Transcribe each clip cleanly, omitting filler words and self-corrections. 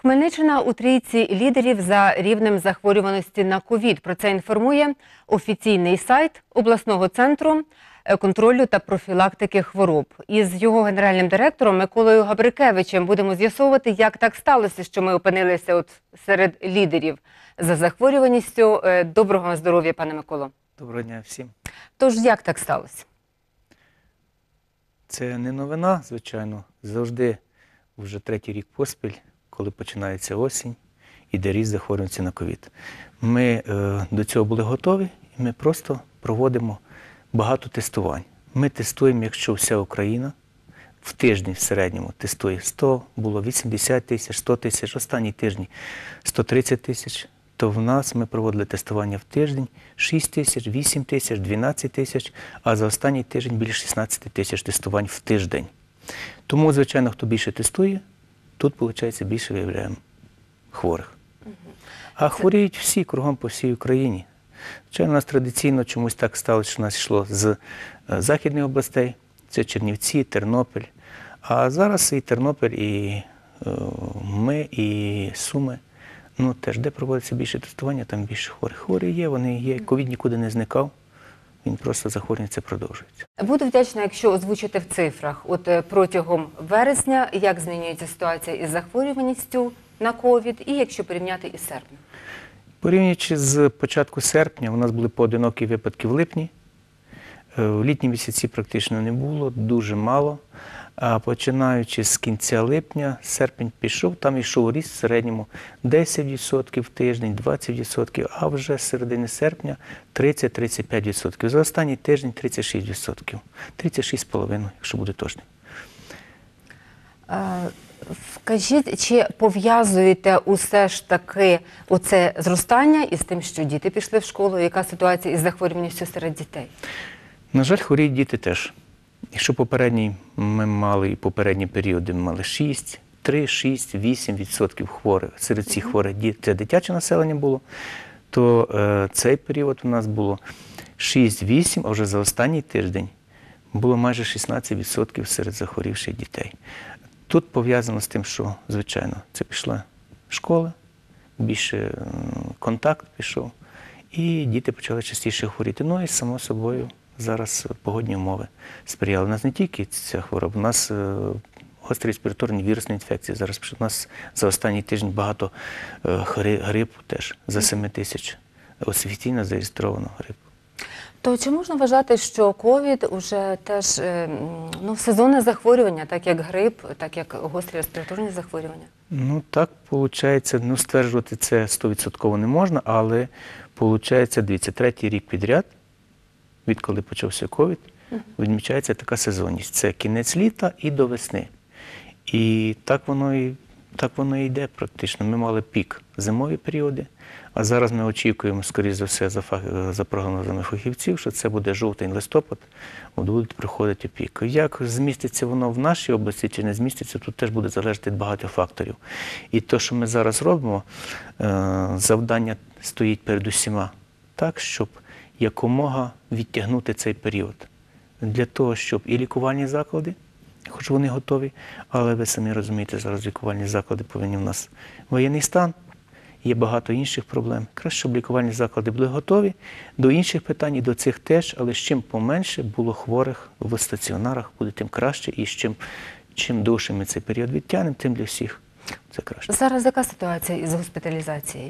Хмельниччина у трійці лідерів за рівнем захворюваності на ковід. Про це інформує офіційний сайт обласного центру контролю та профілактики хвороб. Із його генеральним директором Миколою Габрикевичем будемо з'ясовувати, як так сталося, що ми опинилися серед лідерів за захворюваністю. Доброго вам здоров'я, пане Миколо. Доброго дня всім. Тож, як так сталося? Це не новина, звичайно. Завжди, вже третій рік поспіль, коли починається осінь, іде ріст захворюваності на ковід. Ми до цього були готові, і ми просто проводимо багато тестувань. Ми тестуємо, якщо вся Україна в тиждень в середньому тестує 100, було 80 тисяч, 100 тисяч, останні тижні 130 тисяч, то в нас ми проводили тестування в тиждень 6 тисяч, 8 тисяч, 12 тисяч, а за останній тиждень більше 16 тисяч тестувань в тиждень. Тому, звичайно, хто більше тестує, тут, виходить, більше виявляємо хворих. А хворіють всі, кругом по всій Україні. Звичайно, у нас традиційно чомусь так сталося, що у нас йшло з західних областей, це Чернівці, Тернопіль. А зараз і Тернопіль, і ми, і Суми. Ну, теж, де проводиться більше тестування, там більше хворих. Хворі є, вони є, ковід нікуди не зникав, він просто захворювання це продовжується. Буду вдячна, якщо озвучите в цифрах. От протягом вересня, як змінюється ситуація із захворюваністю на ковід, і якщо порівняти із серпнем? Порівнюючи з початку серпня, у нас були поодинокі випадки в липні. В літні місяці практично не було, дуже мало. А починаючи з кінця липня, серпень пішов, там йшов ріст в середньому 10% в тиждень, 20%, а вже з середини серпня 30-35%. За останній тиждень 36%. 36,5%, якщо буде точним. Скажіть, чи пов'язуєте усе ж таки оце зростання із тим, що діти пішли в школу? Яка ситуація із захворюваністю серед дітей? На жаль, хворіють діти теж. Якщо попередні ми мали, і попередні періоди ми мали 6, 3, 6, 8% хворих, серед цих хворих це дитяче населення було, то цей період у нас було 6-8, а вже за останній тиждень було майже 16% серед захворівших дітей. Тут пов'язано з тим, що, звичайно, це пішла школа, більше контакт пішов, і діти почали частіше хворіти. Ну і, само собою, зараз погодні умови сприяли. У нас не тільки ця хвороба, у нас гострі респіраторні вірусні інфекції. Зараз у нас за останній тиждень багато грипу теж, за 7 тисяч офіційно зареєстровано грипу. То чи можна вважати, що ковід уже теж сезонне захворювання, так як грип, так як гострі респіраторні захворювання? Ну так, виходить, стверджувати це 100% не можна, але виходить, дивіться, третій рік підряд, відколи почався ковід, відмічається така сезонність. Це кінець літа і до весни. І так воно і йде практично. Ми мали пік зимові періоди, а зараз ми очікуємо, скоріш за все, за прогнозами фахівців, що це буде жовтень-листопад, будуть приходити пік. Як зміститься воно в нашій області чи не зміститься, тут теж буде залежати від багатьох факторів. І те, що ми зараз робимо, завдання стоїть перед усіма так, щоб якомога відтягнути цей період. Для того, щоб і лікувальні заклади, хоч вони готові, але ви самі розумієте, зараз лікувальні заклади повинні в нас воєнний стан, є багато інших проблем. Краще, щоб лікувальні заклади були готові до інших питань і до цих теж, але з чим поменше було хворих в стаціонарах, буде тим краще, і чим довше ми цей період відтягнемо, тим для всіх це краще. Зараз яка ситуація із госпіталізацією?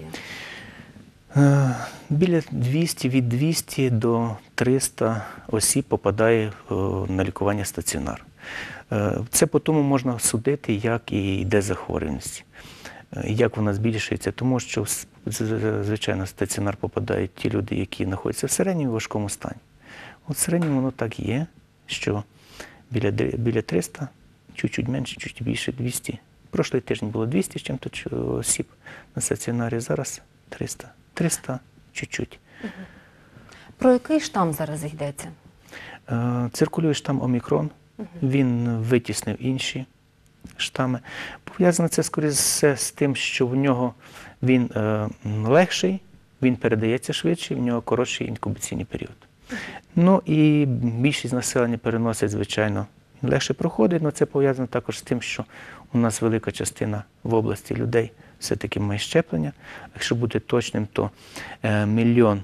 Біля 200, від 200 до 300 осіб попадає на лікування стаціонар. Це по тому можна судити, як і йде захворюваність, як вона збільшується, тому що, звичайно, в стаціонар попадають ті люди, які знаходяться в середньому і важкому стані. От в середньому воно так є, що біля 300, чуть-чуть менше, чуть більше 200. Прошлий тиждень було 200 з чим-то осіб на стаціонарі, зараз 300. 300 чуть-чуть. Про який штам зараз йдеться? Циркулює штам Омікрон. Він витіснив інші штами. Пов'язано це, скоріше з тим, що в нього він легший, він передається швидше, в нього коротший інкубаційний період. Ну і більшість населення переносить, звичайно, легше проходить, але це пов'язано також з тим, що у нас велика частина в області людей все-таки має щеплення. Якщо бути точним, то 1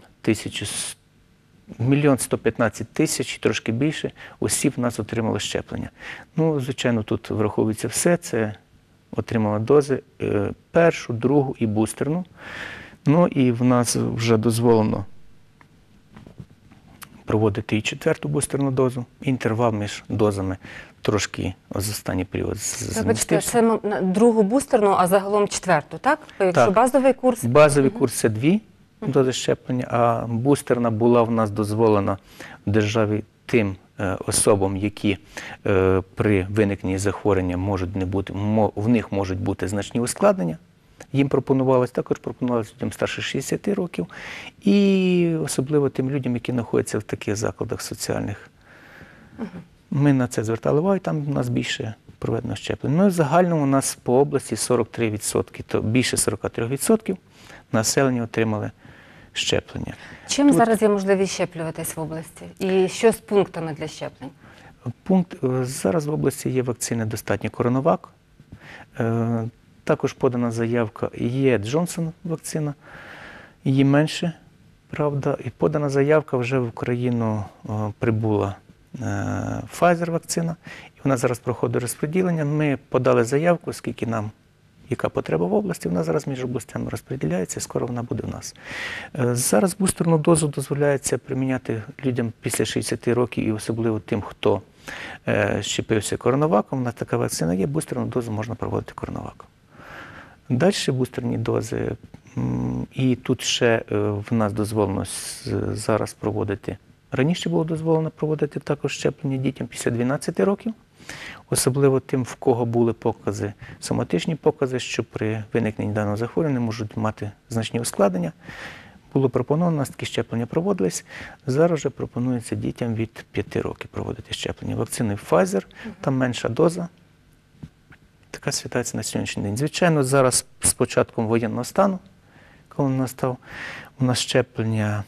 115 тисяч, трошки більше, осіб в нас отримало щеплення. Ну, звичайно, тут враховується все, це отримала дози першу, другу і бустерну. Ну і в нас вже дозволено проводити і 4-ту бустерну дозу. Інтервал між дозами трошки за останній період Вибачте, змістився. це другу бустерну, а загалом 4-ту, так? Якщо Так. базовий курс? Базовий курс – це 2 дози щеплення, а бустерна була в нас дозволена в державі тим особам, які при виникненні захворювання можуть не бути, в них можуть бути значні ускладнення. Їм пропонувалось, також пропонувалось людям старше 60 років і особливо тим людям, які знаходяться в таких закладах соціальних. Ми на це звертали увагу, там у нас більше проведено щеплень. Ну і в загальному у нас по області 43%, то більше 43% населення отримали щеплення. Чим зараз є можливість щеплюватись в області? І що з пунктами для щеплень? Зараз в області є вакцини достатньо Коронавак. Також подана заявка, є Джонсон вакцина, її менше, правда, і подана заявка, вже в Україну прибула Pfizer вакцина, і вона зараз проходить розподілення. Ми подали заявку, скільки нам, яка потреба в області, вона зараз між областями розподіляється, скоро вона буде в нас. Зараз бустерну дозу дозволяється приміняти людям після 60 років і особливо тим, хто щепився коронаваком, у нас така вакцина є, бустерну дозу можна проводити коронаваком. Далі бустерні дози, і тут ще в нас дозволено зараз проводити, раніше було дозволено проводити також щеплення дітям після 12 років, особливо тим, в кого були покази, соматичні покази, що при виникненні даного захворювання можуть мати значні ускладнення. Було пропоновано, у нас такі щеплення проводились, зараз вже пропонується дітям від 5 років проводити щеплення. Вакцини Pfizer, там менша доза. Така ситуація на сьогоднішній день. Звичайно, зараз з початком воєнного стану, коли настав, у нас щеплення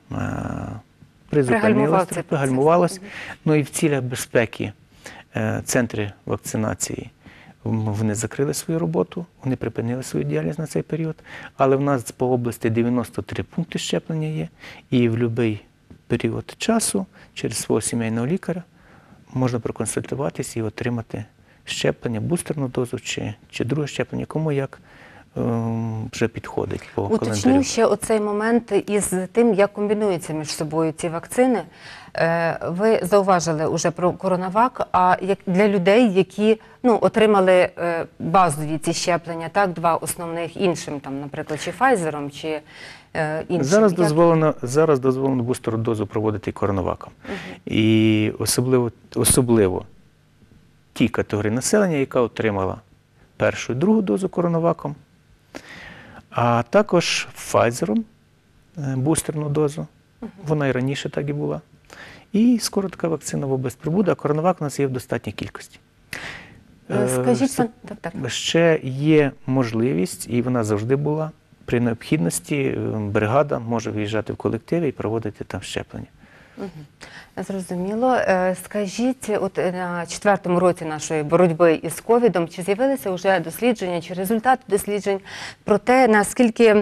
пригальмувалося. Ну і в цілях безпеки центри вакцинації, вони закрили свою роботу, вони припинили свою діяльність на цей період, але в нас по області 93 пункти щеплення є, і в будь-який період часу через свого сімейного лікаря можна проконсультуватись і отримати щеплення, бустерну дозу чи друге щеплення, кому як вже підходить по календарю. Уточню ще оцей момент із тим, як комбінуються між собою ці вакцини. Ви зауважили вже про коронавак, а як для людей, які отримали базові ці щеплення, так, 2 основних іншим, там, наприклад, чи Pfizer, чи іншим. Зараз дозволено бустерну дозу проводити коронаваком. І особливо ті категорії населення, яка отримала першу і другу дозу коронаваком, а також Pfizer бустерну дозу, вона і раніше так і була. І скоро така вакцина в область прибуде, а коронавак у нас є в достатній кількості. Скажіть, ще є можливість, і вона завжди була, при необхідності бригада може виїжджати в колективі і проводити там щеплення. Зрозуміло. Скажіть, от на 4-му році нашої боротьби із ковідом, чи з'явилися вже дослідження, чи результати досліджень про те, наскільки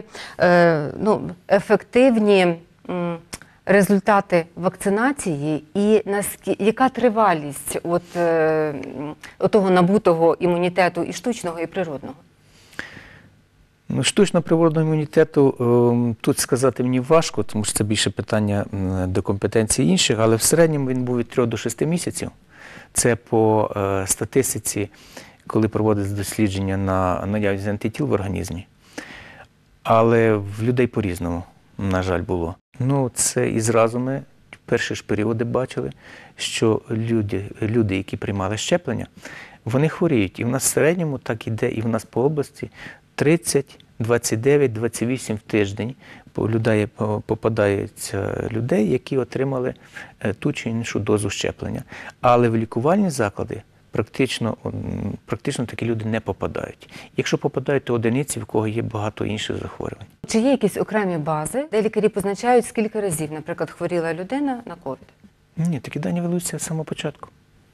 ефективні результати вакцинації і яка тривалість того набутого імунітету і штучного, і природного? Штучно природного імунітету тут сказати мені важко, тому що це більше питання до компетенції інших, але в середньому він був від 3 до 6 місяців. Це по статистиці, коли проводиться дослідження на наявність антитіл в організмі. Але в людей по-різному, на жаль, було. Це і зразу ми в перші ж періоди бачили, що люди, які приймали щеплення, вони хворіють. І в нас в середньому так іде, і в нас по області 30, 29, 28 в тиждень попадаються людей, які отримали ту чи іншу дозу щеплення. Але в лікувальні заклади практично такі люди не попадають. Якщо попадають, то одиниці, в кого є багато інших захворювань. Чи є якісь окремі бази, де лікарі позначають, скільки разів, наприклад, хворіла людина на ковід? Ні, такі дані ведуться з самого початку.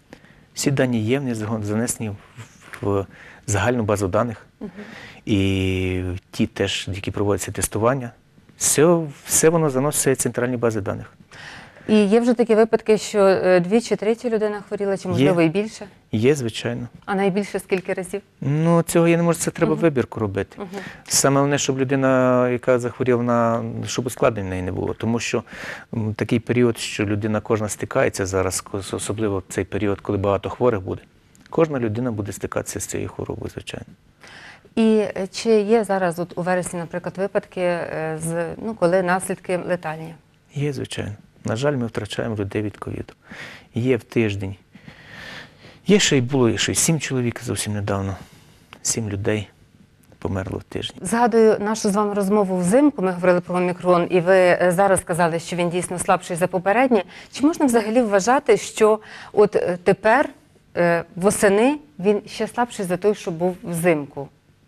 Всі дані є, вони занесені в загальну базу даних. І ті теж, які проводяться тестування, все воно заноситься в центральні бази даних. І є вже такі випадки, що 2 чи 3 людина хворіла, чи можливо і більше? Є, звичайно. А найбільше скільки разів? Ну, цього я не можу, це треба вибірку робити. Саме головне, щоб людина, яка захворіла, щоб ускладнень в неї не було. Тому що такий період, що людина кожна стикається зараз, особливо в цей період, коли багато хворих буде, кожна людина буде стикатися з цією хворобою, звичайно. І чи є зараз от у вересні, наприклад, випадки, коли наслідки летальні? Є, звичайно. На жаль, ми втрачаємо людей від ковіду. Є в тиждень. Було ще й 7 чоловік зовсім недавно. 7 людей померло в тиждень. Згадую нашу з вами розмову взимку, ми говорили про омікрон, і ви зараз сказали, що він дійсно слабший за попередні. Чи можна взагалі вважати, що от тепер, восени, він ще слабший за той, що був взимку?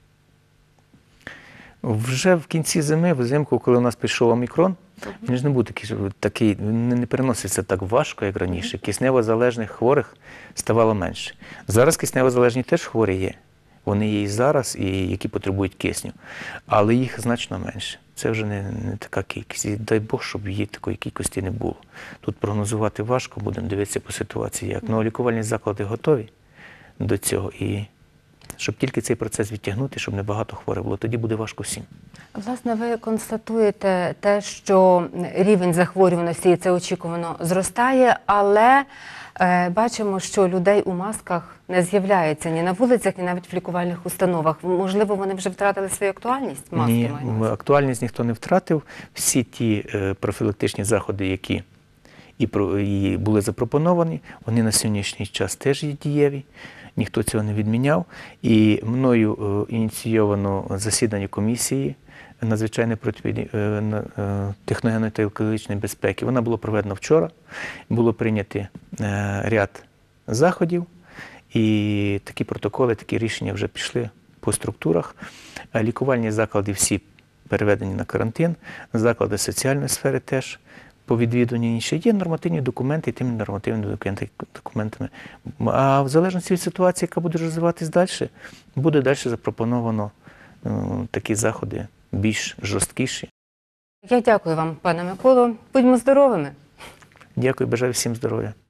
Вже в кінці зими, взимку, коли у нас пішов омікрон, він ж не був такий, не переноситься так важко, як раніше. Киснево-залежних хворих ставало менше. Зараз киснево-залежні теж хворі є. Вони є і зараз, і які потребують кисню. Але їх значно менше. Це вже не така кількість. І дай Бог, щоб її такої кількості не було. Тут прогнозувати важко, будемо дивитися по ситуації як. Ну, лікувальні заклади готові до цього. І щоб тільки цей процес відтягнути, щоб не багато хворих було. Тоді буде важко всім. Власне, ви констатуєте те, що рівень захворюваності, і це очікувано, зростає, але бачимо, що людей у масках не з'являється ні на вулицях, ні навіть в лікувальних установах. Можливо, вони вже втратили свою актуальність? Маски, Ні, актуальність ніхто не втратив. Всі ті профілактичні заходи, які і були запропоновані, вони на сьогоднішній час теж є дієві. Ніхто цього не відміняв. І мною ініційовано засідання комісії надзвичайної техногенної та екологічної безпеки. Вона була проведена вчора. Було прийнято ряд заходів. І такі протоколи, такі рішення вже пішли по структурах. Лікувальні заклади всі переведені на карантин, заклади соціальної сфери теж по відвідуванню інші. Є нормативні документи, і тими нормативними документами. А в залежності від ситуації, яка буде розвиватись далі, буде далі запропоновано такі заходи більш жорсткіші. Я дякую вам, пане Миколо. Будьмо здоровими. Дякую, бажаю всім здоров'я.